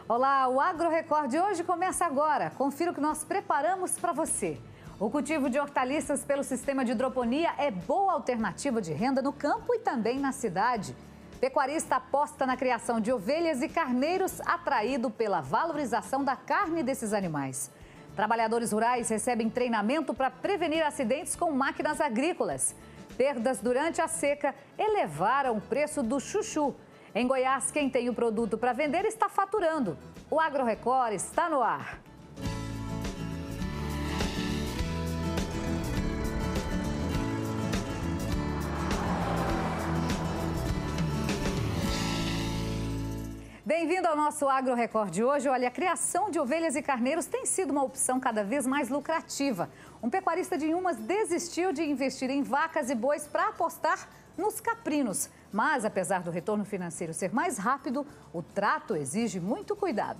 Olá, o Agro Record de hoje começa agora. Confira o que nós preparamos para você. O cultivo de hortaliças pelo sistema de hidroponia é boa alternativa de renda no campo e também na cidade. Pecuarista aposta na criação de ovelhas e carneiros, atraído pela valorização da carne desses animais. Trabalhadores rurais recebem treinamento para prevenir acidentes com máquinas agrícolas. Perdas durante a seca elevaram o preço do chuchu. Em Goiás, quem tem o produto para vender está faturando. O Agro Record está no ar. Bem-vindo ao nosso Agro Record de hoje. Olha, a criação de ovelhas e carneiros tem sido uma opção cada vez mais lucrativa. Um pecuarista de Inhumas desistiu de investir em vacas e bois para apostar nos caprinos. Mas, apesar do retorno financeiro ser mais rápido, o trato exige muito cuidado.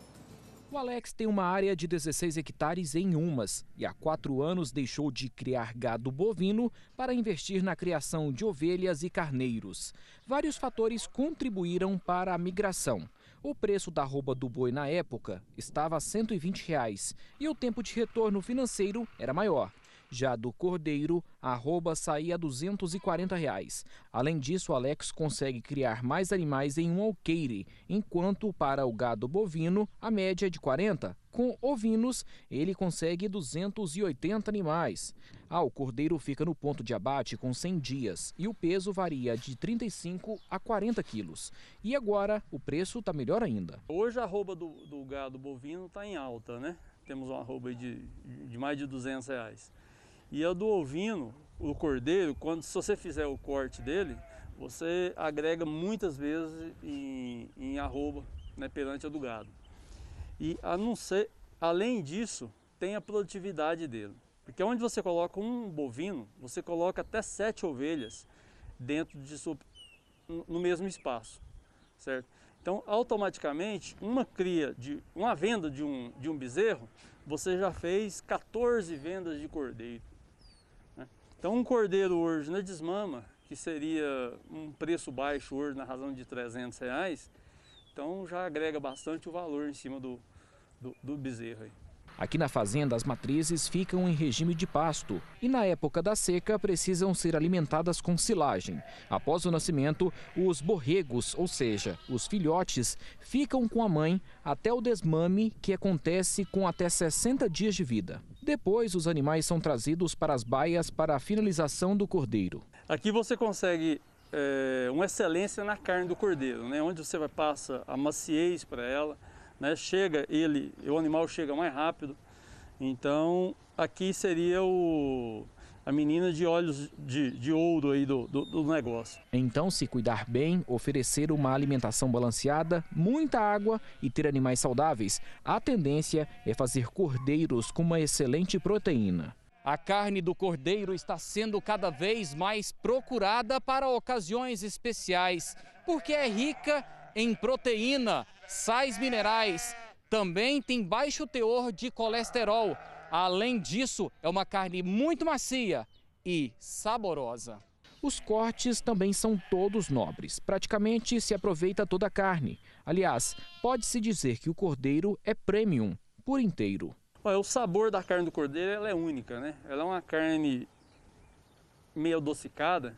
O Alex tem uma área de 16 hectares em Inhumas e há 4 anos deixou de criar gado bovino para investir na criação de ovelhas e carneiros. Vários fatores contribuíram para a migração. O preço da arroba do boi na época estava a R$ 120 e o tempo de retorno financeiro era maior. Já do cordeiro, a arroba saía a R$ 240. Além disso, o Alex consegue criar mais animais em um alqueire, enquanto para o gado bovino, a média é de 40. Com ovinos, ele consegue 280 animais. O cordeiro fica no ponto de abate com 100 dias e o peso varia de 35 a 40 quilos. E agora, o preço está melhor ainda. Hoje a arroba do gado bovino está em alta, né? Temos uma arroba de mais de R$ 200. E a do ovino, o cordeiro, se você fizer o corte dele, você agrega muitas vezes em arroba, né, perante a do gado. E além disso, tem a produtividade dele. Porque onde você coloca um bovino, você coloca até 7 ovelhas dentro no mesmo espaço, certo? Então, automaticamente, uma venda de um bezerro, você já fez 14 vendas de cordeiro. Então, um cordeiro hoje na desmama, que seria um preço baixo hoje na razão de R$ 300, então já agrega bastante o valor em cima do bezerro aí. Aqui na fazenda, as matrizes ficam em regime de pasto e na época da seca precisam ser alimentadas com silagem. Após o nascimento, os borregos, ou seja, os filhotes, ficam com a mãe até o desmame, que acontece com até 60 dias de vida. Depois, os animais são trazidos para as baias para a finalização do cordeiro. Aqui você consegue uma excelência na carne do cordeiro, né? Onde você passa a maciez para ela, né? O animal chega mais rápido. Então, aqui seria a menina de olhos de ouro aí do negócio. Então, se cuidar bem, oferecer uma alimentação balanceada, muita água e ter animais saudáveis, a tendência é fazer cordeiros com uma excelente proteína. A carne do cordeiro está sendo cada vez mais procurada para ocasiões especiais, porque é rica em proteína, sais minerais, também tem baixo teor de colesterol. Além disso, é uma carne muito macia e saborosa. Os cortes também são todos nobres. Praticamente se aproveita toda a carne. Aliás, pode-se dizer que o cordeiro é premium por inteiro. O sabor da carne do cordeiro ela é única, né? Ela é uma carne meio adocicada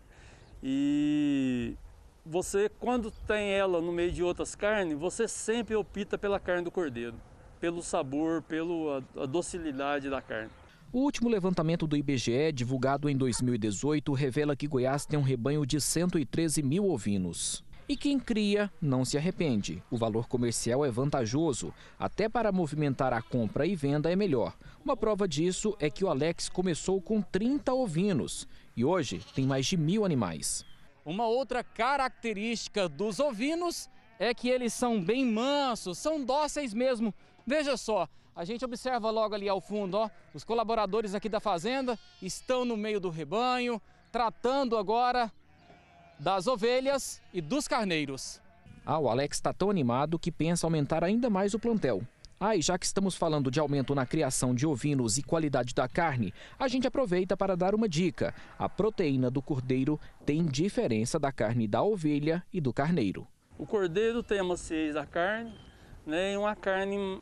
e você, quando tem ela no meio de outras carnes, você sempre opta pela carne do cordeiro, pelo sabor, pela docilidade da carne. O último levantamento do IBGE, divulgado em 2018, revela que Goiás tem um rebanho de 113 mil ovinos. E quem cria não se arrepende. O valor comercial é vantajoso. Até para movimentar a compra e venda é melhor. Uma prova disso é que o Alex começou com 30 ovinos e hoje tem mais de 1.000 animais. Uma outra característica dos ovinos é que eles são bem mansos, são dóceis mesmo. Veja só, a gente observa logo ali ao fundo, ó, os colaboradores aqui da fazenda estão no meio do rebanho, tratando agora das ovelhas e dos carneiros. O Alex está tão animado que pensa aumentar ainda mais o plantel. E já que estamos falando de aumento na criação de ovinos e qualidade da carne, a gente aproveita para dar uma dica. A proteína do cordeiro tem diferença da carne da ovelha e do carneiro. O cordeiro tem a maciez da carne, né, e uma carne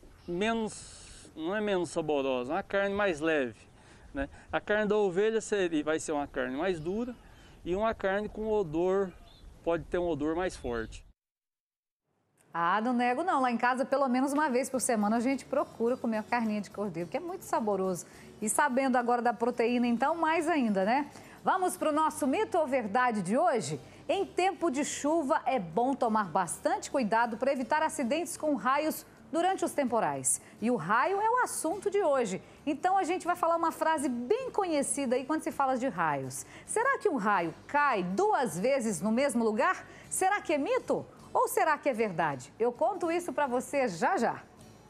menos, não é menos saborosa, uma carne mais leve, né? A carne da ovelha vai ser uma carne mais dura e uma carne com odor, pode ter um odor mais forte. Ah, não nego não. Lá em casa, pelo menos uma vez por semana, a gente procura comer a carninha de cordeiro, que é muito saboroso. E sabendo agora da proteína, então, mais ainda, né? Vamos para o nosso mito ou verdade de hoje? Em tempo de chuva, é bom tomar bastante cuidado para evitar acidentes com raios durante os temporais. E o raio é o assunto de hoje. Então, a gente vai falar uma frase bem conhecida aí quando se fala de raios. Será que um raio cai 2 vezes no mesmo lugar? Será que é mito? Ou será que é verdade? Eu conto isso para você já já.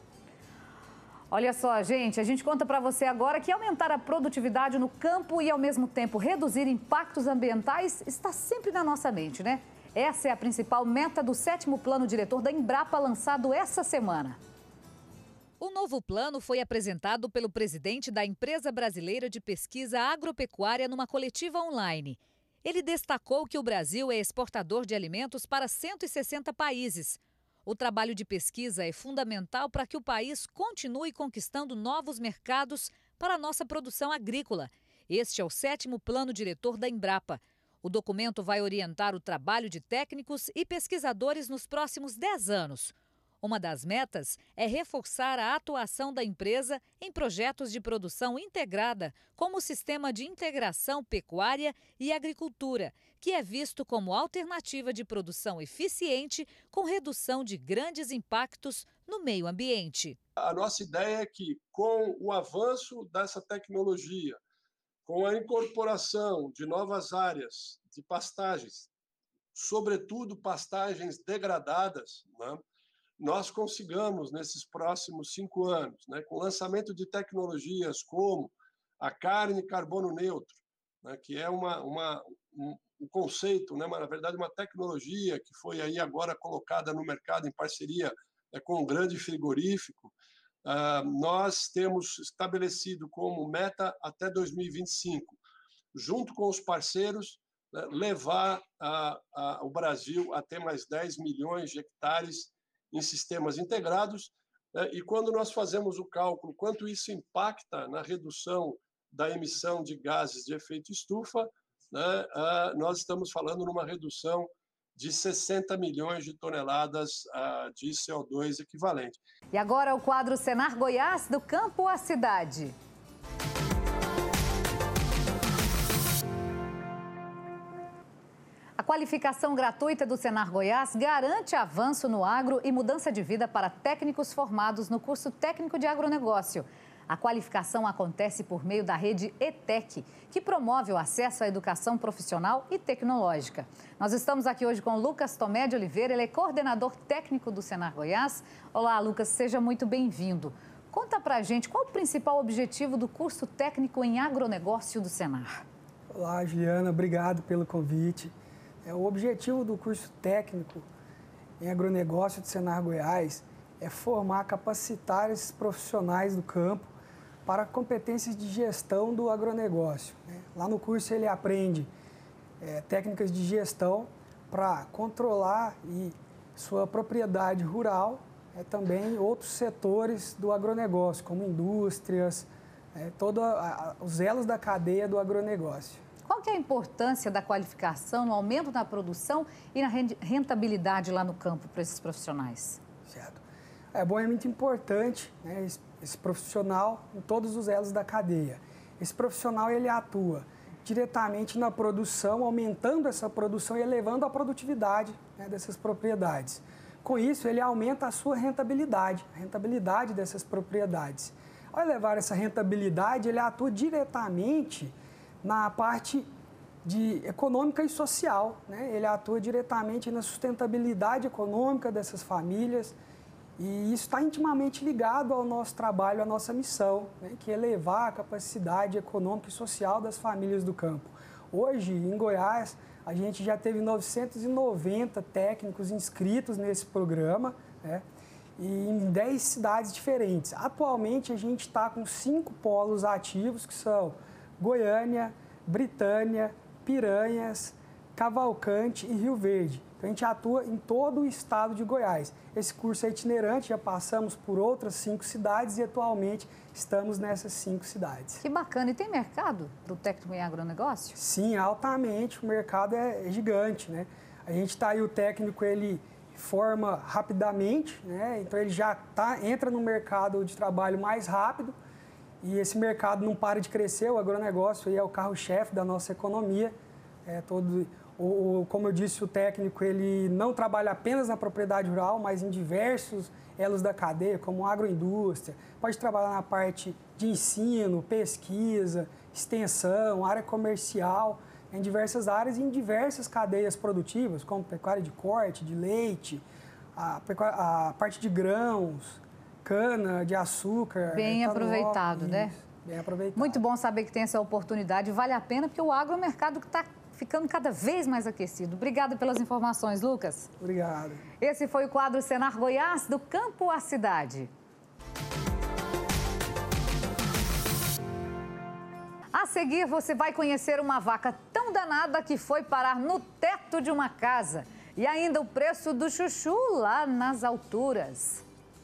Olha só, gente, a gente conta para você agora que aumentar a produtividade no campo e, ao mesmo tempo, reduzir impactos ambientais está sempre na nossa mente, né? Essa é a principal meta do 7º Plano Diretor da Embrapa, lançado essa semana. O novo plano foi apresentado pelo presidente da Empresa Brasileira de Pesquisa Agropecuária numa coletiva online. Ele destacou que o Brasil é exportador de alimentos para 160 países. O trabalho de pesquisa é fundamental para que o país continue conquistando novos mercados para a nossa produção agrícola. Este é o 7º Plano Diretor da Embrapa. O documento vai orientar o trabalho de técnicos e pesquisadores nos próximos 10 anos. Uma das metas é reforçar a atuação da empresa em projetos de produção integrada, como o Sistema de Integração Pecuária e Agricultura, que é visto como alternativa de produção eficiente com redução de grandes impactos no meio ambiente. A nossa ideia é que, com o avanço dessa tecnologia, com a incorporação de novas áreas de pastagens, sobretudo pastagens degradadas, né, nós consigamos, nesses próximos 5 anos, né, com o lançamento de tecnologias como a carne carbono neutro, né, que é um conceito, né, mas, na verdade, uma tecnologia que foi aí agora colocada no mercado em parceria, né, com um grande frigorífico. Nós temos estabelecido como meta até 2025, junto com os parceiros, né, levar o Brasil a ter mais 10 milhões de hectares em sistemas integrados, né, e quando nós fazemos o cálculo quanto isso impacta na redução da emissão de gases de efeito estufa, né, nós estamos falando numa redução de 60 milhões de toneladas de CO2 equivalente. E agora o quadro Senar Goiás, do campo à cidade. A qualificação gratuita do Senar Goiás garante avanço no agro e mudança de vida para técnicos formados no curso técnico de agronegócio. A qualificação acontece por meio da rede ETEC, que promove o acesso à educação profissional e tecnológica. Nós estamos aqui hoje com Lucas Tomé de Oliveira, ele é coordenador técnico do Senar Goiás. Olá, Lucas, seja muito bem-vindo. Conta pra gente qual o principal objetivo do curso técnico em agronegócio do Senar. Olá, Juliana, obrigado pelo convite. O objetivo do curso técnico em agronegócio do Senar Goiás é formar, capacitar esses profissionais do campo para competências de gestão do agronegócio. Lá no curso ele aprende técnicas de gestão para controlar sua propriedade rural, também outros setores do agronegócio, como indústrias, todos os elos da cadeia do agronegócio. Qual que é a importância da qualificação no aumento da produção e na rentabilidade lá no campo para esses profissionais? Certo. É muito importante, né, esse profissional em todos os elos da cadeia. Esse profissional ele atua diretamente na produção, aumentando essa produção e elevando a produtividade, né, dessas propriedades. Com isso, ele aumenta a sua rentabilidade, a rentabilidade dessas propriedades. Ao elevar essa rentabilidade, ele atua diretamente na parte econômica e social, né? Ele atua diretamente na sustentabilidade econômica dessas famílias e isso está intimamente ligado ao nosso trabalho, à nossa missão, né? Que é elevar a capacidade econômica e social das famílias do campo. Hoje, em Goiás, a gente já teve 990 técnicos inscritos nesse programa, né? E em 10 cidades diferentes. Atualmente, a gente está com 5 polos ativos, que são Goiânia, Britânia, Piranhas, Cavalcante e Rio Verde. Então, a gente atua em todo o estado de Goiás. Esse curso é itinerante, já passamos por outras 5 cidades e atualmente estamos nessas 5 cidades. Que bacana. E tem mercado para o técnico em agronegócio? Sim, altamente. O mercado é gigante, né? A gente está aí, o técnico, ele forma rapidamente, né? Então ele já entra no mercado de trabalho mais rápido e esse mercado não para de crescer. O agronegócio aí é o carro-chefe da nossa economia. Como eu disse, o técnico ele não trabalha apenas na propriedade rural, mas em diversos elos da cadeia, como agroindústria. Pode trabalhar na parte de ensino, pesquisa, extensão, área comercial, em diversas áreas e em diversas cadeias produtivas, como pecuária de corte, de leite, a parte de grãos, cana, de açúcar. Bem aproveitado, né? Bem aproveitado. Muito bom saber que tem essa oportunidade. Vale a pena, porque o agro é um mercado que está ficando cada vez mais aquecido. Obrigada pelas informações, Lucas. Obrigado. Esse foi o quadro Senar Goiás, do campo à cidade. A seguir, você vai conhecer uma vaca tão danada que foi parar no teto de uma casa. E ainda o preço do chuchu lá nas alturas.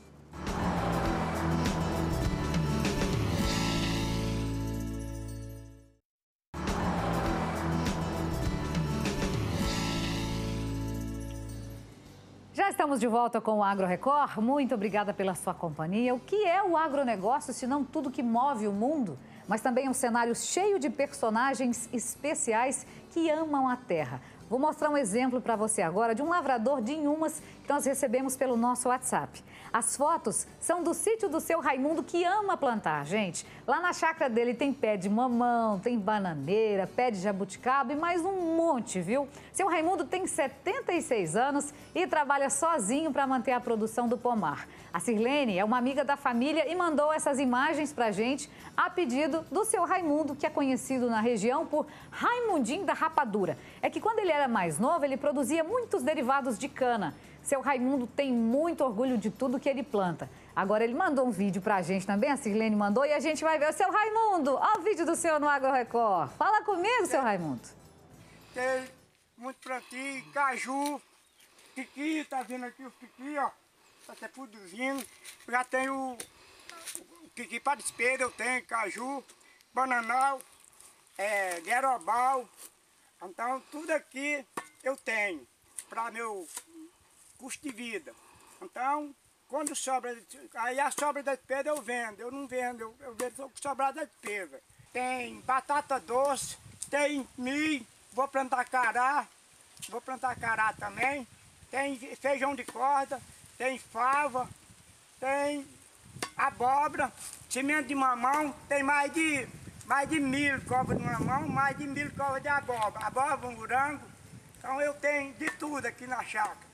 Já estamos de volta com o Agro Record. Muito obrigada pela sua companhia. O que é o agronegócio, se não tudo que move o mundo? Mas também um cenário cheio de personagens especiais que amam a terra. Vou mostrar um exemplo para você agora de um lavrador de Inhumas que nós recebemos pelo nosso WhatsApp. As fotos são do sítio do seu Raimundo, que ama plantar, gente. Lá na chácara dele tem pé de mamão, tem bananeira, pé de jabuticaba e mais um monte, viu? Seu Raimundo tem 76 anos e trabalha sozinho para manter a produção do pomar. A Sirlene é uma amiga da família e mandou essas imagens pra gente a pedido do seu Raimundo, que é conhecido na região por Raimundinho da Rapadura. É que quando ele era mais novo, ele produzia muitos derivados de cana. Seu Raimundo tem muito orgulho de tudo que ele planta. Agora ele mandou um vídeo pra gente também, a Sirlene mandou, e a gente vai ver. Seu Raimundo, ó o vídeo do senhor no Agro Record. Fala comigo, seu Raimundo. Tem muito plantio, caju, piqui, tá vendo aqui os piqui, ó. Tá até produzindo. Já tenho o piqui para despesa, eu tenho caju, bananal, guerobal. Então tudo aqui eu tenho para meu custo de vida. Então, quando sobra, aí a sobra da despesa eu vendo, eu não vendo, eu vendo o sobrar da despesa. Tem batata doce, tem milho, vou plantar cará também, tem feijão de corda, tem fava, tem abóbora, semente de mamão, tem mais de 1.000 covas de mamão, mais de 1.000 covas de abóbora, morango. Então eu tenho de tudo aqui na chácara.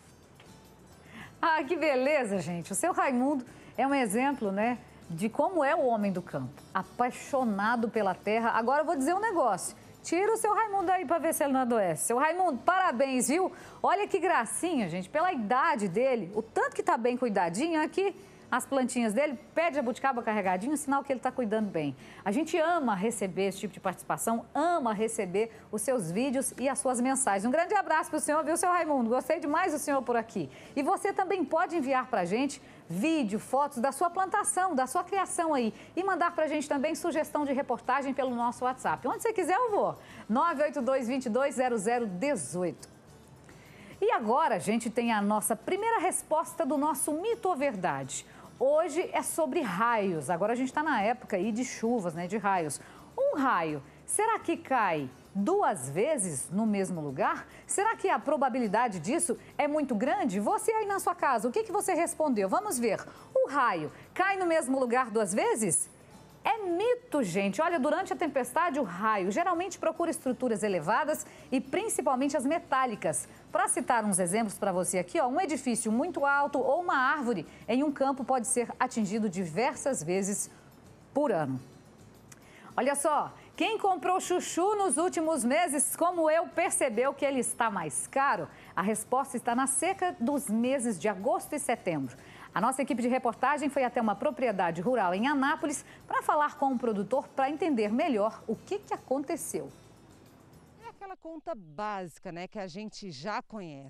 Ah, que beleza, gente. O seu Raimundo é um exemplo, né, de como é o homem do campo. Apaixonado pela terra. Agora eu vou dizer um negócio. Tira o seu Raimundo aí para ver se ele não adoece. Seu Raimundo, parabéns, viu? Olha que gracinha, gente, pela idade dele. O tanto que tá bem cuidadinho aqui. As plantinhas dele, pé de jabuticaba carregadinho, sinal que ele está cuidando bem. A gente ama receber esse tipo de participação, ama receber os seus vídeos e as suas mensagens. Um grande abraço para o senhor, viu, seu Raimundo? Gostei demais do senhor por aqui. E você também pode enviar para a gente vídeo, fotos da sua plantação, da sua criação aí. E mandar para a gente também sugestão de reportagem pelo nosso WhatsApp. Onde você quiser eu vou. 982-220018. E agora a gente tem a nossa primeira resposta do nosso Mito ou Verdade. Hoje é sobre raios. Agora a gente está na época aí de chuvas, né, de raios. Um raio, será que cai 2 vezes no mesmo lugar? Será que a probabilidade disso é muito grande? Você aí na sua casa, o que você respondeu? Vamos ver. O raio cai no mesmo lugar 2 vezes? É mito, gente. Olha, durante a tempestade, o raio geralmente procura estruturas elevadas e principalmente as metálicas. Para citar uns exemplos para você aqui, ó, um edifício muito alto ou uma árvore em um campo pode ser atingido diversas vezes por ano. Olha só, quem comprou chuchu nos últimos meses, como eu, percebeu que ele está mais caro? A resposta está na seca dos meses de agosto e setembro. A nossa equipe de reportagem foi até uma propriedade rural em Anápolis para falar com o produtor para entender melhor o que aconteceu. É aquela conta básica, né, que a gente já conhece.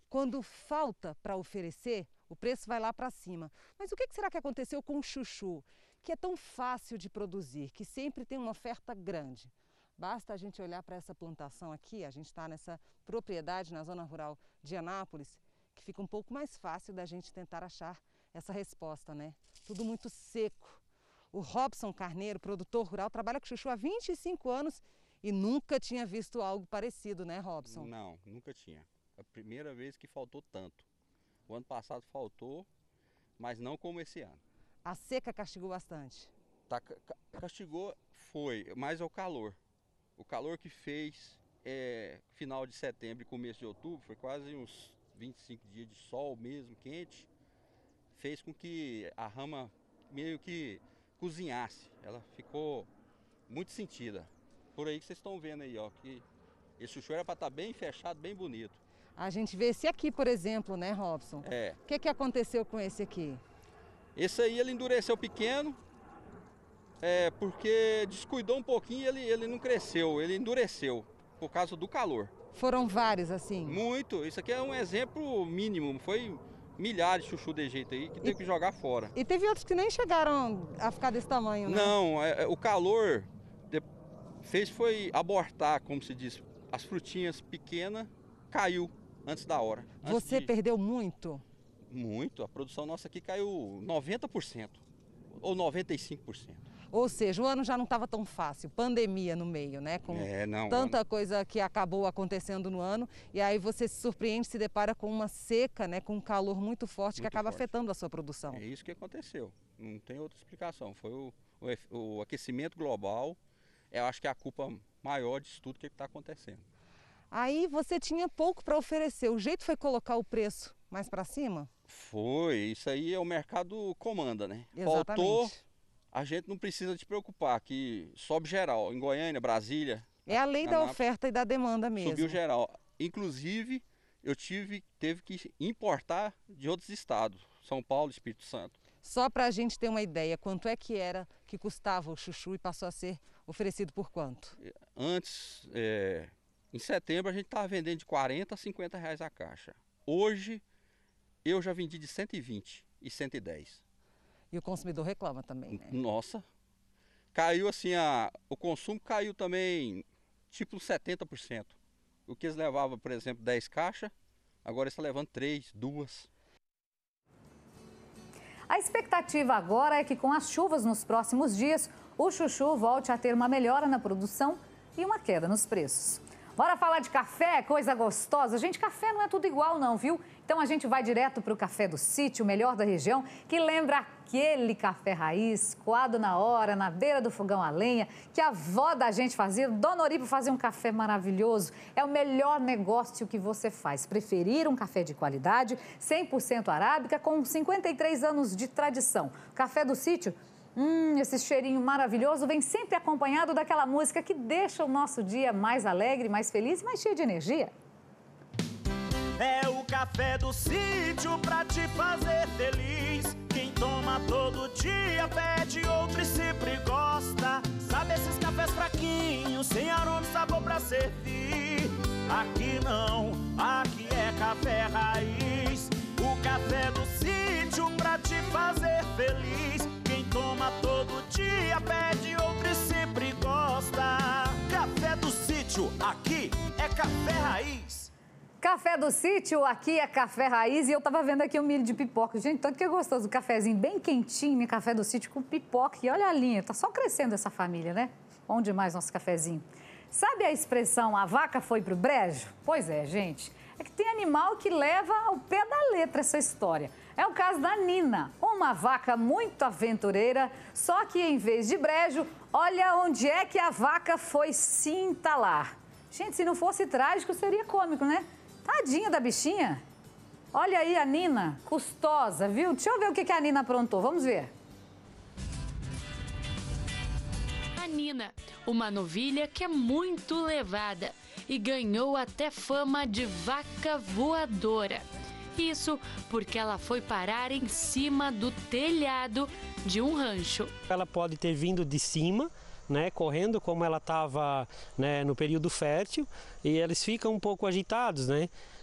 Quando falta para oferecer, o preço vai lá para cima. Mas o que será que aconteceu com o chuchu, que é tão fácil de produzir, que sempre tem uma oferta grande? Basta a gente olhar para essa plantação aqui, a gente está nessa propriedade na zona rural de Anápolis, que fica um pouco mais fácil da gente tentar achar essa resposta, né? Tudo muito seco. O Robson Carneiro, produtor rural, trabalha com chuchu há 25 anos e nunca tinha visto algo parecido, né, Robson? Não, nunca tinha. A primeira vez que faltou tanto. O ano passado faltou, mas não como esse ano. A seca castigou bastante? Castigou foi, mas é o calor. O calor que fez final de setembro e começo de outubro, foi quase uns 25 dias de sol mesmo, quente, fez com que a rama meio que cozinhasse. Ela ficou muito sentida. Por aí que vocês estão vendo aí, ó, que esse chuchu era para estar bem fechado, bem bonito. A gente vê esse aqui, por exemplo, né, Robson? O que aconteceu com esse aqui? Esse aí ele endureceu pequeno, porque descuidou um pouquinho e ele não cresceu, ele endureceu por causa do calor. Foram vários assim? Muito, isso aqui é um exemplo mínimo, foi milhares de chuchu de jeito aí que teve que jogar fora. E teve outros que nem chegaram a ficar desse tamanho, né? Não, o calor foi abortar, como se diz, as frutinhas pequenas caiu antes da hora. Você perdeu muito? Muito, a produção nossa aqui caiu 90% ou 95%. Ou seja, o ano já não estava tão fácil, pandemia no meio, né? Com tanta coisa que acabou acontecendo no ano, e aí você se surpreende, se depara com uma seca, né? Com um calor muito forte que acaba afetando a sua produção. É isso que aconteceu, não tem outra explicação, foi o aquecimento global, eu acho que é a culpa maior disso tudo que está acontecendo. Aí você tinha pouco para oferecer, o jeito foi colocar o preço mais para cima? Foi, isso aí é o mercado comanda, né? Exatamente. Faltou, a gente não precisa se preocupar, que sobe geral, em Goiânia, Brasília. É a lei da oferta e da demanda mesmo. Subiu geral, inclusive eu teve que importar de outros estados, São Paulo, Espírito Santo. Só para a gente ter uma ideia, quanto é que era que custava o chuchu e passou a ser oferecido por quanto? Antes, em setembro a gente estava vendendo de 40 a 50 reais a caixa. Hoje eu já vendi de 120 e 110. E o consumidor reclama também, né? Nossa, caiu assim, o consumo caiu também tipo 70%. O que eles levavam, por exemplo, 10 caixas, agora estão levando 3, 2. A expectativa agora é que com as chuvas nos próximos dias, o chuchu volte a ter uma melhora na produção e uma queda nos preços. Bora falar de café, coisa gostosa. Gente, café não é tudo igual não, viu? Então a gente vai direto para o Café do Sítio, o melhor da região, que lembra aquele café raiz, coado na hora, na beira do fogão a lenha, que a avó da gente fazia. Dona Oribe fazia um café maravilhoso. É o melhor negócio que você faz. Preferir um café de qualidade, 100% arábica, com 53 anos de tradição. Café do Sítio, esse cheirinho maravilhoso vem sempre acompanhado daquela música que deixa o nosso dia mais alegre, mais feliz e mais cheio de energia. É o café do sítio pra te fazer feliz. Quem toma todo dia pede outro e sempre gosta. Sabe esses cafés fraquinhos, sem aroma e sabor pra servir? Aqui não, aqui é café raiz. O café do sítio pra te fazer feliz. Quem toma todo dia pede outro e sempre gosta. Café do sítio, aqui é café raiz. Café do Sítio, aqui é café raiz e eu tava vendo aqui o milho de pipoca. Gente, tanto que é gostoso, o cafezinho bem quentinho, Café do Sítio com pipoca. E olha a linha, tá só crescendo essa família, né? Bom demais nosso cafezinho. Sabe a expressão, a vaca foi pro brejo? Pois é, gente. É que tem animal que leva ao pé da letra essa história. É o caso da Nina, uma vaca muito aventureira, só que em vez de brejo, olha onde é que a vaca foi se entalar. Gente, se não fosse trágico, seria cômico, né? Tadinha da bichinha. Olha aí a Nina, custosa, viu? Deixa eu ver o que a Nina aprontou, vamos ver. A Nina, uma novilha que é muito levada e ganhou até fama de vaca voadora. Isso porque ela foi parar em cima do telhado de um rancho. Ela pode ter vindo de cima, né, correndo como ela estava, né, no período fértil, e eles ficam um pouco agitados, né?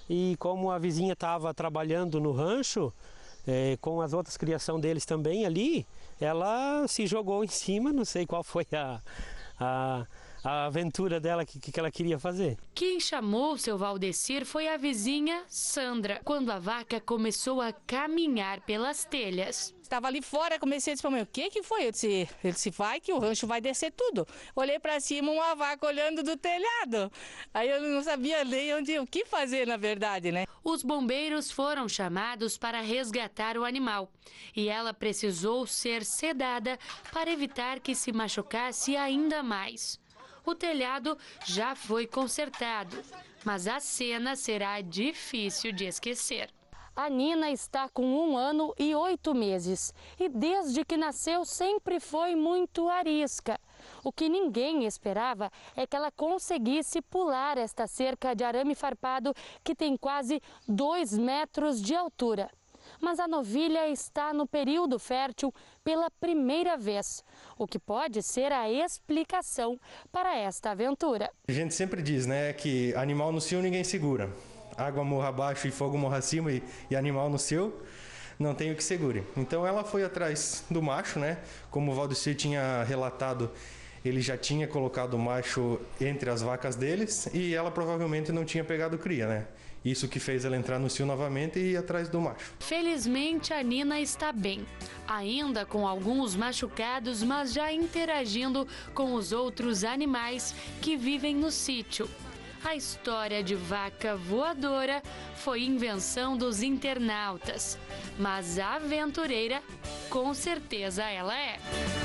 e como a vizinha estava trabalhando no rancho, com as outras criações deles também ali, ela se jogou em cima, não sei qual foi a aventura dela que ela queria fazer. Quem chamou seu Valdecir foi a vizinha Sandra, quando a vaca começou a caminhar pelas telhas. Estava ali fora, comecei a dizer para mim, o que foi? Ele disse, vai que o rancho vai descer tudo. Olhei para cima, uma vaca olhando do telhado. Aí eu não sabia nem o que fazer, na verdade, né? Os bombeiros foram chamados para resgatar o animal e ela precisou ser sedada para evitar que se machucasse ainda mais. O telhado já foi consertado, mas a cena será difícil de esquecer. A Nina está com 1 ano e 8 meses e desde que nasceu sempre foi muito arisca. O que ninguém esperava é que ela conseguisse pular esta cerca de arame farpado que tem quase 2 metros de altura. Mas a novilha está no período fértil pela primeira vez, o que pode ser a explicação para esta aventura. A gente sempre diz, né, que animal no cio ninguém segura. Água morra abaixo e fogo morra acima e animal no cio não tem o que segure. Então ela foi atrás do macho, né? Como o Valdecir tinha relatado, ele já tinha colocado o macho entre as vacas deles e ela provavelmente não tinha pegado cria, né? Isso que fez ela entrar no cio novamente e ir atrás do macho. Felizmente a Nina está bem, ainda com alguns machucados, mas já interagindo com os outros animais que vivem no sítio. A história de vaca voadora foi invenção dos internautas, mas a aventureira, com certeza ela é.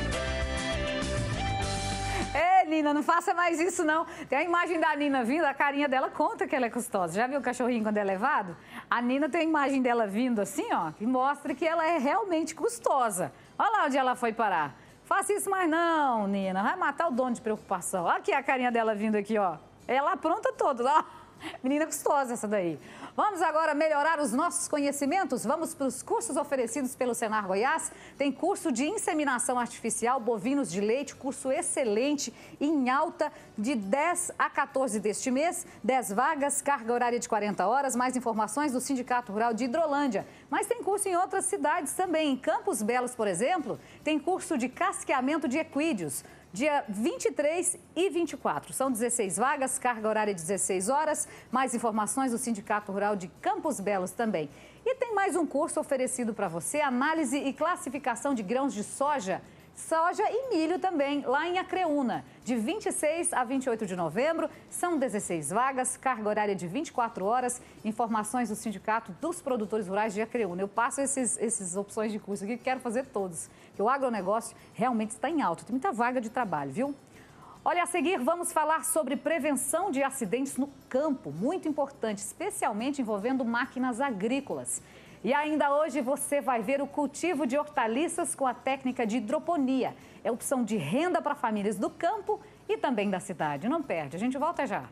Nina, não faça mais isso não. Tem a imagem da Nina vindo, a carinha dela conta que ela é custosa. Já viu o cachorrinho quando é levado? A Nina tem a imagem dela vindo assim, ó, que mostra que ela é realmente custosa. Olha lá onde ela foi parar. Faça isso mais não, Nina, vai matar o dono de preocupação. Olha aqui a carinha dela vindo aqui, ó. Ela apronta todos, ó. Menina custosa essa daí. Vamos agora melhorar os nossos conhecimentos? Vamos para os cursos oferecidos pelo Senar Goiás. Tem curso de inseminação artificial, bovinos de leite, curso excelente, em alta, de 10 a 14 deste mês. 10 vagas, carga horária de 40 horas. Mais informações do Sindicato Rural de Hidrolândia. Mas tem curso em outras cidades também. Em Campos Belos, por exemplo, tem curso de casqueamento de equídeos. Dia 23 e 24. São 16 vagas, carga horária de 16 horas. Mais informações do Sindicato Rural de Campos Belos também. E tem mais um curso oferecido para você, análise e classificação de grãos de soja e milho também, lá em Acreúna. De 26 a 28 de novembro, são 16 vagas, carga horária de 24 horas. Informações do Sindicato dos Produtores Rurais de Acreúna. Eu passo essas opções de curso aqui, quero fazer todos. Porque o agronegócio realmente está em alta, tem muita vaga de trabalho, viu? Olha, a seguir vamos falar sobre prevenção de acidentes no campo, muito importante, especialmente envolvendo máquinas agrícolas. E ainda hoje você vai ver o cultivo de hortaliças com a técnica de hidroponia. É opção de renda para famílias do campo e também da cidade. Não perde, a gente volta já.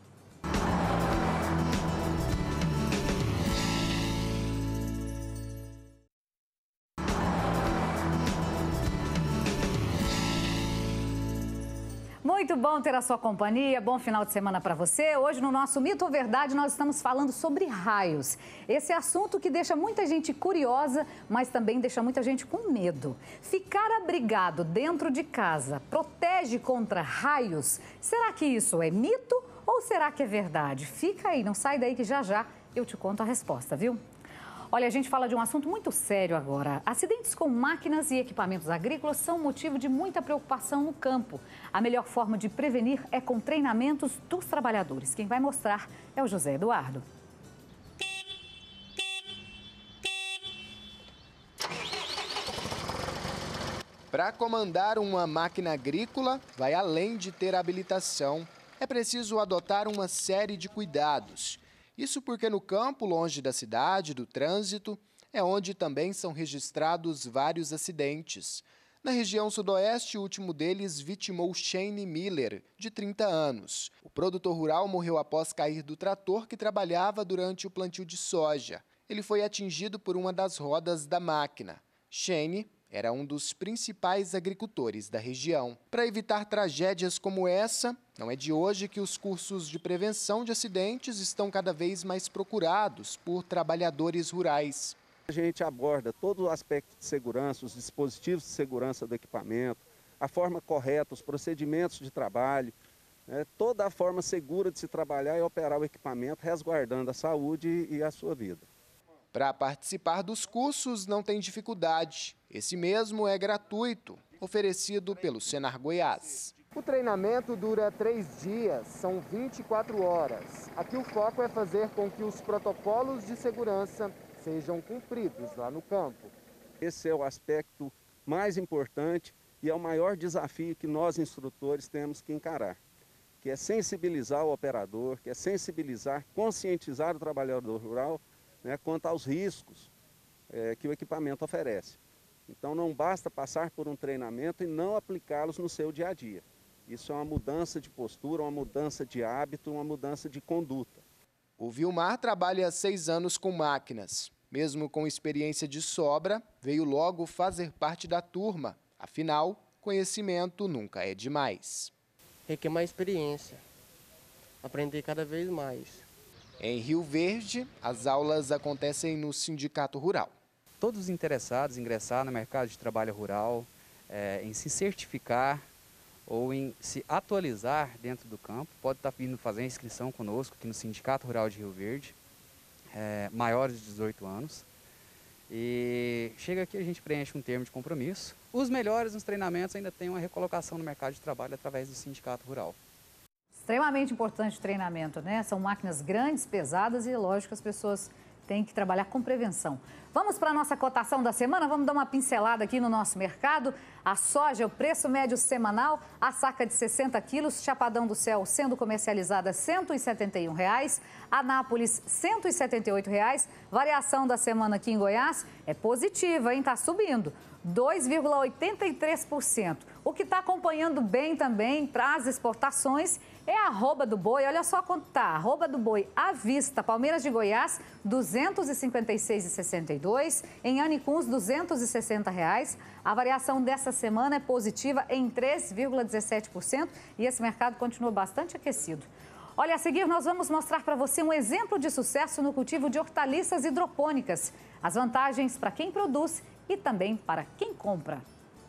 Muito bom ter a sua companhia, bom final de semana para você. Hoje no nosso Mito ou Verdade nós estamos falando sobre raios. Esse assunto que deixa muita gente curiosa, mas também deixa muita gente com medo. Ficar abrigado dentro de casa protege contra raios? Será que isso é mito ou será que é verdade? Fica aí, não sai daí que já já eu te conto a resposta, viu? Olha, a gente fala de um assunto muito sério agora. Acidentes com máquinas e equipamentos agrícolas são motivo de muita preocupação no campo. A melhor forma de prevenir é com treinamentos dos trabalhadores. Quem vai mostrar é o José Eduardo. Para comandar uma máquina agrícola, vai além de ter habilitação. É preciso adotar uma série de cuidados. Isso porque no campo, longe da cidade, do trânsito, é onde também são registrados vários acidentes. Na região sudoeste, o último deles vitimou Shane Miller, de 30 anos. O produtor rural morreu após cair do trator que trabalhava durante o plantio de soja. Ele foi atingido por uma das rodas da máquina. Shane era um dos principais agricultores da região. Para evitar tragédias como essa, não é de hoje que os cursos de prevenção de acidentes estão cada vez mais procurados por trabalhadores rurais. A gente aborda todo o aspecto de segurança, os dispositivos de segurança do equipamento, a forma correta, os procedimentos de trabalho, toda a forma segura de se trabalhar e operar o equipamento, resguardando a saúde e a sua vida. Para participar dos cursos não tem dificuldade. Esse mesmo é gratuito, oferecido pelo Senar Goiás. O treinamento dura 3 dias, são 24 horas. Aqui o foco é fazer com que os protocolos de segurança sejam cumpridos lá no campo. Esse é o aspecto mais importante e é o maior desafio que nós, instrutores, temos que encarar, que é sensibilizar o operador, que é sensibilizar, conscientizar o trabalhador rural, quanto aos riscos que o equipamento oferece. Então não basta passar por um treinamento e não aplicá-los no seu dia a dia. Isso é uma mudança de postura, uma mudança de hábito, uma mudança de conduta. O Vilmar trabalha há 6 anos com máquinas. Mesmo com experiência de sobra, veio logo fazer parte da turma. Afinal, conhecimento nunca é demais. Requer mais experiência, aprender cada vez mais. Em Rio Verde, as aulas acontecem no Sindicato Rural. Todos os interessados em ingressar no mercado de trabalho rural, em se certificar ou em se atualizar dentro do campo, pode estar vindo fazer a inscrição conosco aqui no Sindicato Rural de Rio Verde, maiores de 18 anos. E chega aqui, a gente preenche um termo de compromisso. Os melhores nos treinamentos ainda têm uma recolocação no mercado de trabalho através do Sindicato Rural. Extremamente importante o treinamento, né? São máquinas grandes, pesadas e, lógico, as pessoas têm que trabalhar com prevenção. Vamos para a nossa cotação da semana? Vamos dar uma pincelada aqui no nosso mercado. A soja, o preço médio semanal, a saca de 60 quilos, Chapadão do Céu sendo comercializada R$ 171,00, Anápolis R$ 178,00. Variação da semana aqui em Goiás é positiva, hein? Está subindo. 2,83%. O que está acompanhando bem também para as exportações é a arroba do boi. Olha só quanto está. Arroba do boi à vista. Palmeiras de Goiás, R$ 256,62. Em Anicuns, R$ 260,00. A variação dessa semana é positiva em 3,17% e esse mercado continua bastante aquecido. Olha, a seguir nós vamos mostrar para você um exemplo de sucesso no cultivo de hortaliças hidropônicas. As vantagens para quem produz e também para quem compra.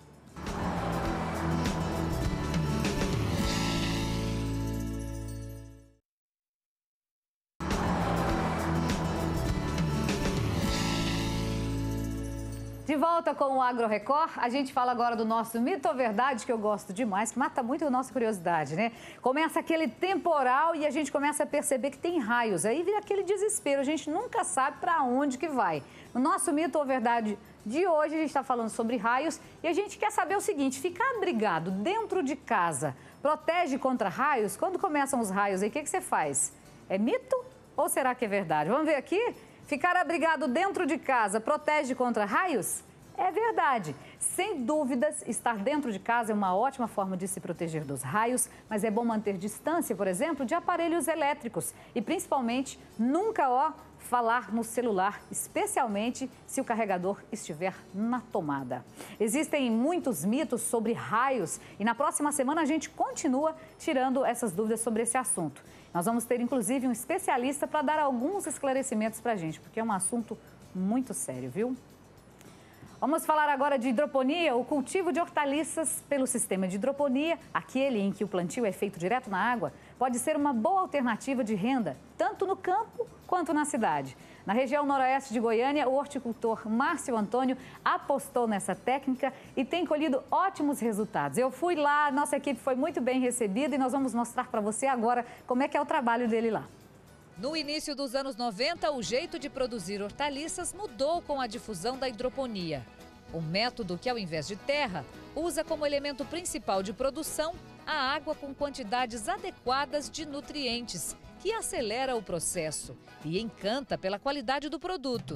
De volta com o Agro Record, a gente fala agora do nosso mito ou verdade, que eu gosto demais, que mata muito a nossa curiosidade, né? Começa aquele temporal e a gente começa a perceber que tem raios, aí vira aquele desespero, a gente nunca sabe para onde que vai. No nosso mito ou verdade de hoje, a gente está falando sobre raios e a gente quer saber o seguinte: ficar abrigado dentro de casa protege contra raios? Quando começam os raios aí, o que você faz? É mito ou será que é verdade? Vamos ver aqui? Ficar abrigado dentro de casa protege contra raios? É verdade. Sem dúvidas, estar dentro de casa é uma ótima forma de se proteger dos raios, mas é bom manter distância, por exemplo, de aparelhos elétricos e, principalmente, nunca falar no celular, especialmente se o carregador estiver na tomada. Existem muitos mitos sobre raios e na próxima semana a gente continua tirando essas dúvidas sobre esse assunto. Nós vamos ter, inclusive, um especialista para dar alguns esclarecimentos para a gente, porque é um assunto muito sério, viu? Vamos falar agora de hidroponia, o cultivo de hortaliças pelo sistema de hidroponia, aquele em que o plantio é feito direto na água, pode ser uma boa alternativa de renda, tanto no campo quanto na cidade. Na região noroeste de Goiânia, o horticultor Márcio Antônio apostou nessa técnica e tem colhido ótimos resultados. Eu fui lá, nossa equipe foi muito bem recebida e nós vamos mostrar para você agora como é que é o trabalho dele lá. No início dos anos 90, o jeito de produzir hortaliças mudou com a difusão da hidroponia. Um método que, ao invés de terra, usa como elemento principal de produção a água com quantidades adequadas de nutrientes, que acelera o processo e encanta pela qualidade do produto.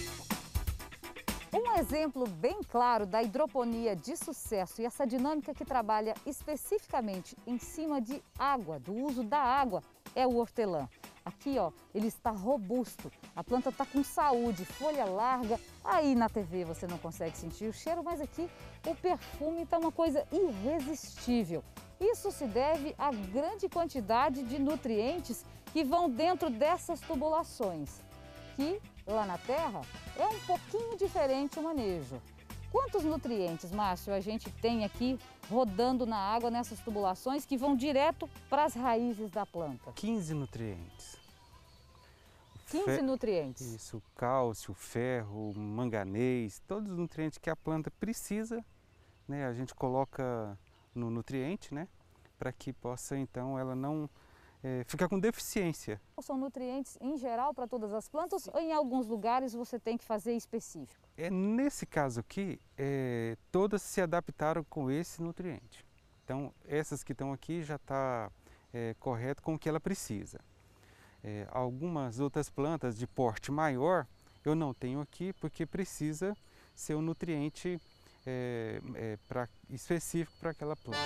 Um exemplo bem claro da hidroponia de sucesso e essa dinâmica que trabalha especificamente em cima de água, do uso da água, é o hortelã. Aqui, ó, ele está robusto, a planta está com saúde, folha larga. Aí na TV você não consegue sentir o cheiro, mas aqui o perfume está uma coisa irresistível. Isso se deve à grande quantidade de nutrientes que vão dentro dessas tubulações, que lá na terra é um pouquinho diferente o manejo. Quantos nutrientes, Márcio, a gente tem aqui rodando na água nessas tubulações que vão direto para as raízes da planta? 15 nutrientes. 15 nutrientes? Isso, cálcio, ferro, manganês, todos os nutrientes que a planta precisa, né? A gente coloca no nutriente, né? Para que possa, então, ela não ficar com deficiência. São nutrientes em geral para todas as plantas ou em alguns lugares você tem que fazer específico? Nesse caso aqui, todas se adaptaram com esse nutriente. Então, essas que estão aqui já está correto com o que ela precisa. Algumas outras plantas de porte maior eu não tenho aqui porque precisa ser um nutriente específico para aquela planta.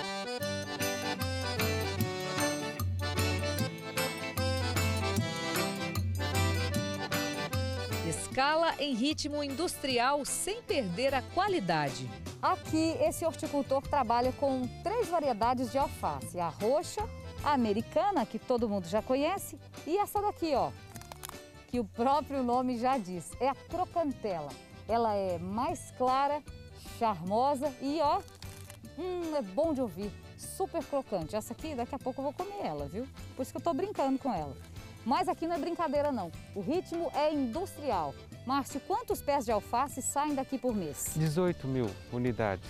Escala em ritmo industrial sem perder a qualidade. Aqui esse horticultor trabalha com 3 variedades de alface, a roxa, a americana, que todo mundo já conhece, e essa daqui, ó, que o próprio nome já diz, é a crocantela. Ela é mais clara, charmosa e, ó, é bom de ouvir, super crocante. Essa aqui, daqui a pouco eu vou comer ela, viu? Por isso que eu tô brincando com ela. Mas aqui não é brincadeira não, o ritmo é industrial. Márcio, quantos pés de alface saem daqui por mês? 18 mil unidades,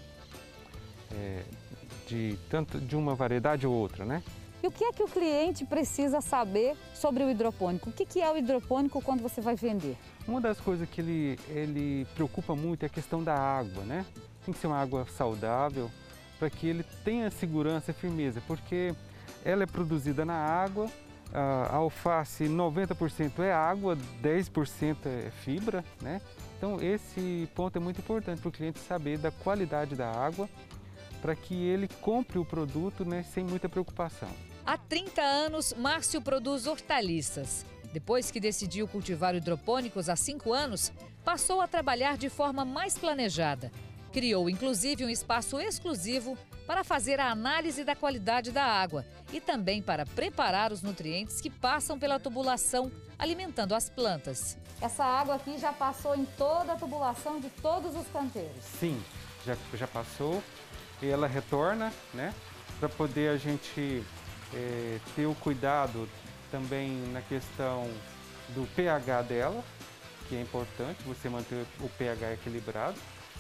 tanto de uma variedade ou outra, né? E o que é que o cliente precisa saber sobre o hidropônico? O que é o hidropônico quando você vai vender? Uma das coisas que ele preocupa muito é a questão da água, né? Tem que ser uma água saudável para que ele tenha segurança e firmeza, porque ela é produzida na água. A alface 90% é água, 10% é fibra, né? Então esse ponto é muito importante para o cliente saber da qualidade da água para que ele compre o produto, né, sem muita preocupação. Há 30 anos, Márcio produz hortaliças. Depois que decidiu cultivar hidropônicos há 5 anos, passou a trabalhar de forma mais planejada. Criou inclusive um espaço exclusivo para fazer a análise da qualidade da água e também para preparar os nutrientes que passam pela tubulação, alimentando as plantas. Essa água aqui já passou em toda a tubulação de todos os canteiros? Sim, já passou e ela retorna, né? Para poder a gente ter o cuidado também na questão do pH dela, que é importante você manter o pH equilibrado.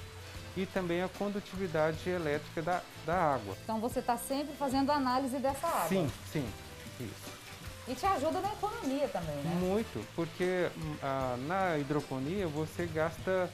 E também a condutividade elétrica da água. Então você está sempre fazendo análise dessa água? Sim, isso. E te ajuda na economia também, né? Muito, porque na hidroponia você gasta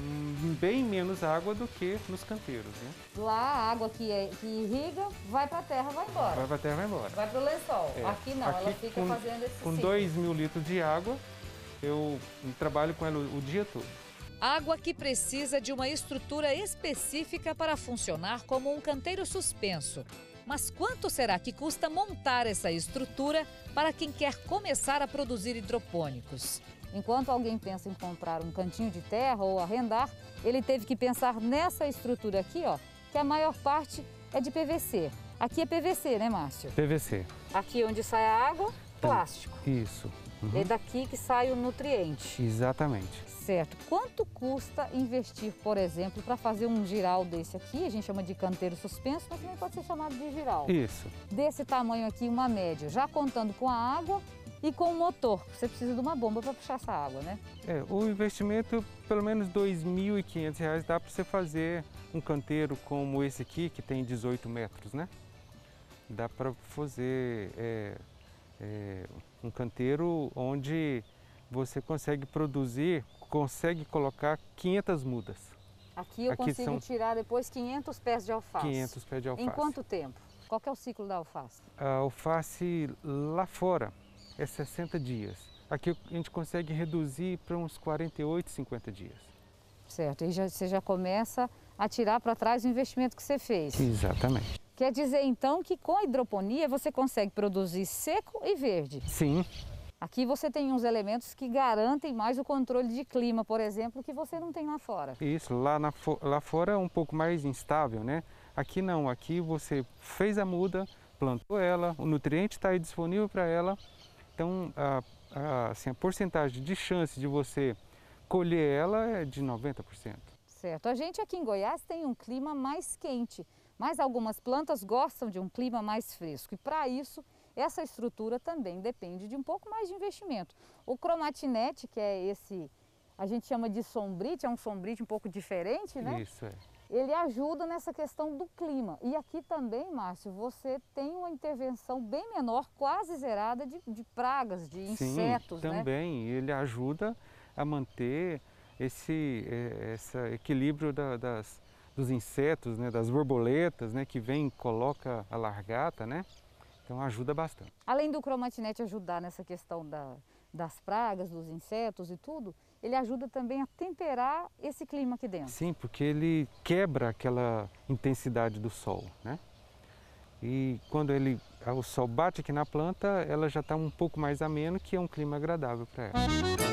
bem menos água do que nos canteiros, né? Lá a água que irriga vai para a terra, vai embora. Vai para a terra, vai embora. Vai para o lençol. Aqui não, ela fica fazendo esse Com ciclo. 2.000 litros de água, eu trabalho com ela o dia todo. Água que precisa de uma estrutura específica para funcionar como um canteiro suspenso. Mas quanto será que custa montar essa estrutura para quem quer começar a produzir hidropônicos? Enquanto alguém pensa em comprar um cantinho de terra ou arrendar, ele teve que pensar nessa estrutura aqui, ó, que a maior parte é de PVC. Aqui é PVC, né, Márcio? PVC. Aqui onde sai a água, plástico. Isso. Uhum. É daqui que sai o nutriente. Exatamente. Certo. Quanto custa investir, por exemplo, para fazer um giral desse aqui? A gente chama de canteiro suspenso, mas também pode ser chamado de giral. Isso. Desse tamanho aqui, uma média, já contando com a água e com o motor. Você precisa de uma bomba para puxar essa água, né? O investimento, pelo menos R$ 2.500 dá para você fazer um canteiro como esse aqui, que tem 18 metros, né? Dá para fazer um canteiro onde você consegue produzir, consegue colocar 500 mudas. Aqui eu consigo tirar depois 500 pés de alface. 500 pés de alface. Em quanto tempo? Qual que é o ciclo da alface? A alface lá fora é 60 dias. Aqui a gente consegue reduzir para uns 48, 50 dias. Certo, e você já começa a tirar para trás o investimento que você fez. Exatamente. Quer dizer, então, que com a hidroponia você consegue produzir seco e verde? Sim. Aqui você tem uns elementos que garantem mais o controle de clima, por exemplo, que você não tem lá fora. Isso, lá fora é um pouco mais instável, né? Aqui não, aqui você fez a muda, plantou ela, o nutriente está aí disponível para ela. Então, assim, a porcentagem de chance de você colher ela é de 90%. Certo. A gente aqui em Goiás tem um clima mais quente, mas algumas plantas gostam de um clima mais fresco. E para isso, essa estrutura também depende de um pouco mais de investimento. O cromatinete, que é esse, a gente chama de sombrite, é um sombrite um pouco diferente, né? Isso, é. Ele ajuda nessa questão do clima. E aqui também, Márcio, você tem uma intervenção bem menor, quase zerada de pragas, de insetos, Sim, também. Né? Ele ajuda a manter esse equilíbrio dos insetos, né, das borboletas, né, que vem e coloca a largata, né? Então ajuda bastante. Além do cromatinete ajudar nessa questão das pragas, dos insetos e tudo, ele ajuda também a temperar esse clima aqui dentro. Sim, porque ele quebra aquela intensidade do sol, né? E quando o sol bate aqui na planta, ela já está um pouco mais ameno, que é um clima agradável para ela.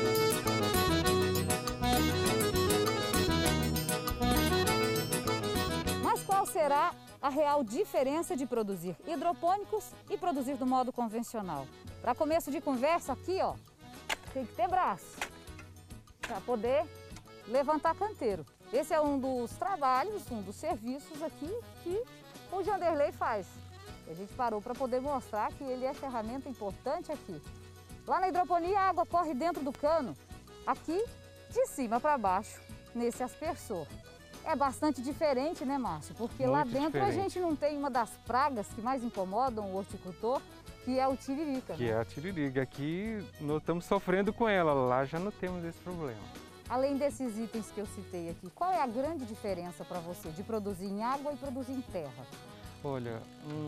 Mas qual será a real diferença de produzir hidropônicos e produzir do modo convencional? Para começo de conversa aqui, ó, tem que ter braço para poder levantar canteiro. Esse é um dos trabalhos, um dos serviços aqui que o Janderley faz. A gente parou para poder mostrar que ele é ferramenta importante aqui. Lá na hidroponia a água corre dentro do cano, aqui de cima para baixo, nesse aspersor. É bastante diferente, né, Márcio? Porque muito lá dentro diferente. A gente não tem uma das pragas que mais incomodam o horticultor, que é o tiririca. Que é a tiririca. Aqui nós estamos sofrendo com ela, lá já não temos esse problema. Além desses itens que eu citei aqui, qual é a grande diferença para você de produzir em água e produzir em terra? Olha,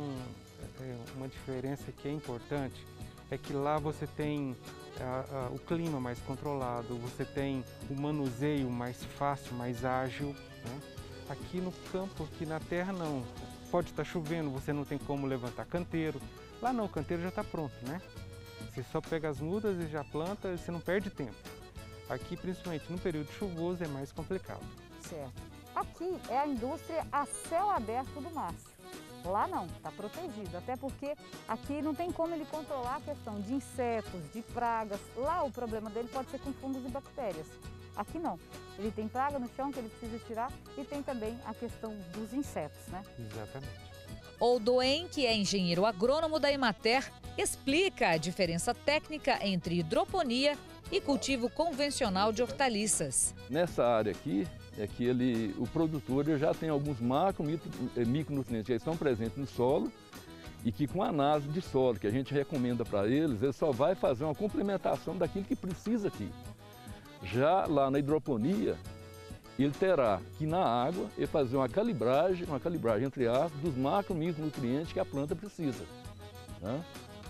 uma diferença que é importante é que lá você tem o clima mais controlado, você tem o manuseio mais fácil, mais ágil, né? Aqui no campo, aqui na terra não. Pode estar chovendo, você não tem como levantar canteiro. Lá não, o canteiro já está pronto, né? Você só pega as mudas e já planta, você não perde tempo. Aqui, principalmente no período chuvoso, é mais complicado. Certo. Aqui é a indústria a céu aberto do Márcio. Lá não, está protegido, até porque aqui não tem como ele controlar a questão de insetos, de pragas. Lá o problema dele pode ser com fungos e bactérias. Aqui não, ele tem praga no chão que ele precisa tirar e tem também a questão dos insetos, né? Exatamente. Oldoen, que é engenheiro agrônomo da Emater, explica a diferença técnica entre hidroponia e cultivo convencional de hortaliças. Nessa área aqui, é que o produtor já tem alguns micronutrientes que estão presentes no solo e que com a análise de solo que a gente recomenda para eles, ele só vai fazer uma complementação daquilo que precisa aqui. Já lá na hidroponia, ele terá que na água ele fazer uma calibragem entre aspas, dos micronutrientes que a planta precisa. Né?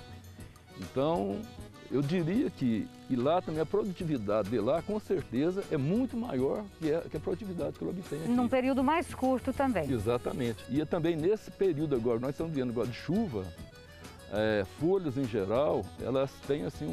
Então, eu diria que lá também a produtividade de lá, com certeza, é muito maior que a produtividade que ele obtém aqui. Num período mais curto também. Exatamente. E também nesse período agora, nós estamos vendo agora de chuva, folhas em geral, elas têm assim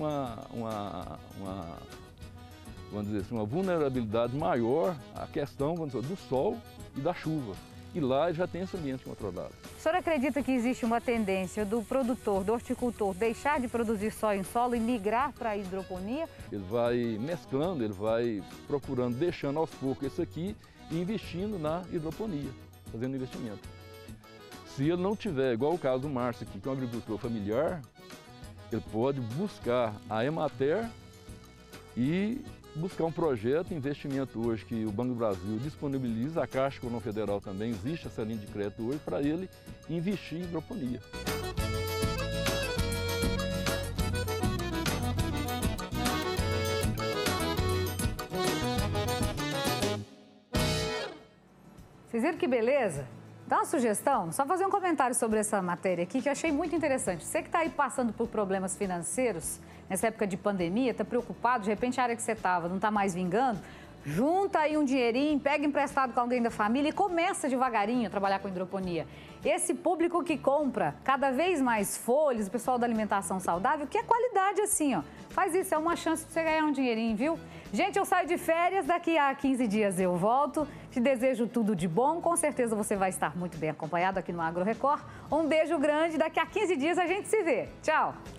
vamos dizer assim, uma vulnerabilidade maior à questão, vamos dizer, do sol e da chuva. E lá já tem esse ambiente controlado. O senhor acredita que existe uma tendência do produtor, do horticultor, deixar de produzir só em solo e migrar para a hidroponia? Ele vai mesclando, ele vai procurando, deixando aos poucos isso aqui e investindo na hidroponia, fazendo investimento. Se ele não tiver, igual o caso do Márcio aqui, que é um agricultor familiar, ele pode buscar a Emater e buscar um projeto, investimento hoje que o Banco do Brasil disponibiliza, a Caixa Econômica Federal também, existe essa linha de crédito hoje para ele investir em hidroponia. Vocês viram que beleza? Dá uma sugestão, só fazer um comentário sobre essa matéria aqui que eu achei muito interessante. Você que está aí passando por problemas financeiros, nessa época de pandemia, está preocupado, de repente a área que você estava não está mais vingando, junta aí um dinheirinho, pega emprestado com alguém da família e começa devagarinho a trabalhar com hidroponia. Esse público que compra cada vez mais folhas, o pessoal da alimentação saudável, que é qualidade assim, ó. Faz isso, é uma chance de você ganhar um dinheirinho, viu? Gente, eu saio de férias, daqui a 15 dias eu volto. Te desejo tudo de bom, com certeza você vai estar muito bem acompanhado aqui no Agro Record. Um beijo grande, daqui a 15 dias a gente se vê. Tchau!